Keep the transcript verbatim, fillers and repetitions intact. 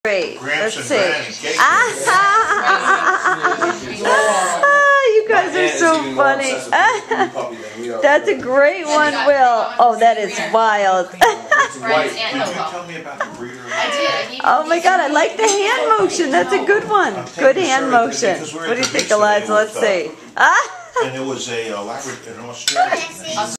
Great. Gramps Let's and see. Granny. Ah, ah, you guys are so funny. That's a great one, Will. Oh, that is wild. Did you tell me about the breeder? I did. Oh my God, I like the hand motion. That's a good one. Good hand motion. What do you think, Eliza? Let's see. Ah. And it was a uh, Labrador in Australia.